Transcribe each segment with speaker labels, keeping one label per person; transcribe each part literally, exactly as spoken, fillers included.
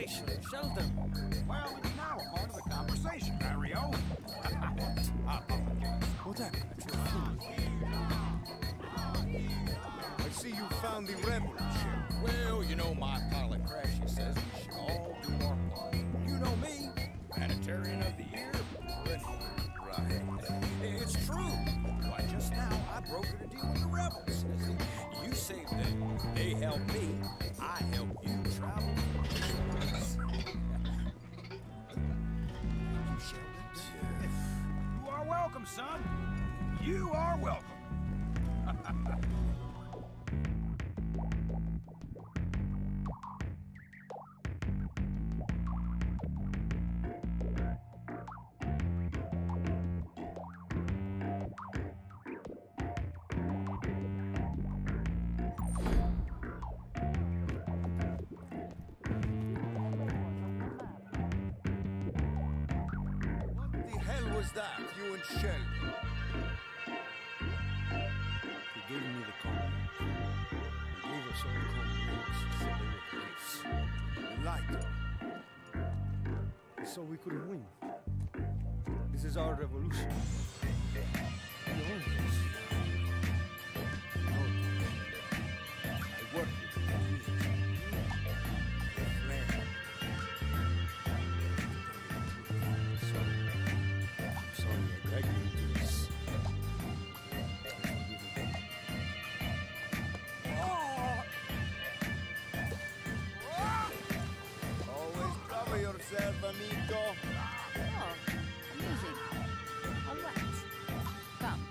Speaker 1: conversation, Sheldon.
Speaker 2: Well, it's now a part of the conversation, Mario.
Speaker 1: What happened?
Speaker 3: I see you found the rebel ship.
Speaker 1: Well, you know, my pilot Crashy says we should all do our part. You know me, humanitarian of the year. Right. It's true. Why, just now I brokered a deal with the rebels. You saved them. They helped me. I helped you travel.
Speaker 2: You are welcome, son. You are welcome.
Speaker 3: What's that, you and Sheldon?
Speaker 1: He gave me the common. He gave us all common names, so they were police.
Speaker 3: You lied.
Speaker 1: So we couldn't win. This is our revolution. We own this. I worked with you.
Speaker 3: Yourself, amigo.
Speaker 4: Oh, amusing. All right. Come.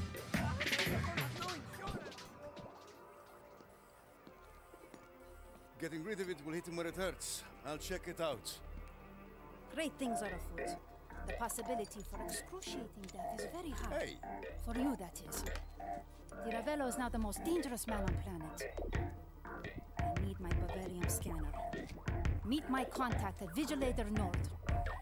Speaker 3: Getting rid of it will hit him where it hurts. I'll check it out.
Speaker 4: Great things are afoot. The possibility for excruciating death is very high.
Speaker 3: Hey!
Speaker 4: For you, that is. Di Ravello is now the most dangerous man on planet. I need my Bavarium scanner. Meet my contact at Vigilator Nord.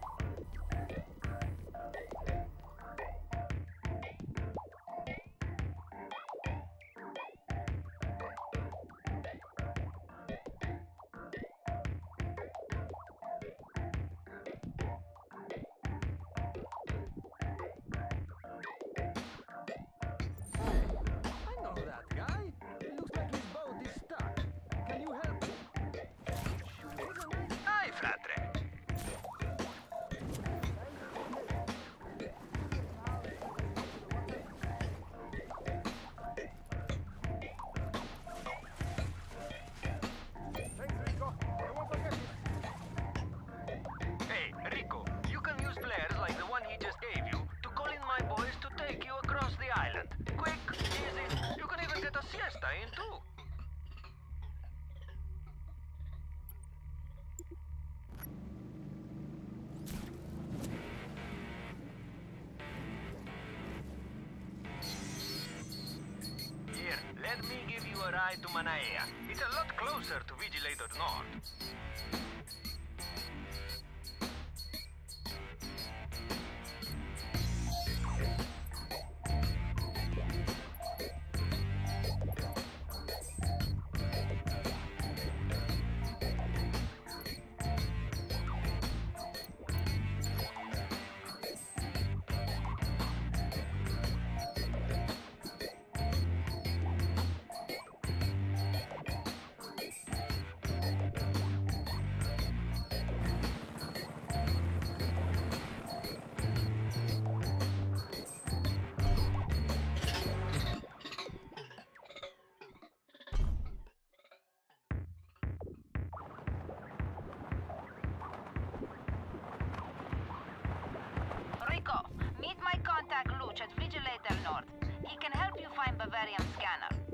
Speaker 5: In too. Here, let me give you a ride to Manaea. It's a lot closer to Vigilator Nord.
Speaker 6: Meet my contact Luch at Vigilator Nord. He can help you find Bavarium scanner.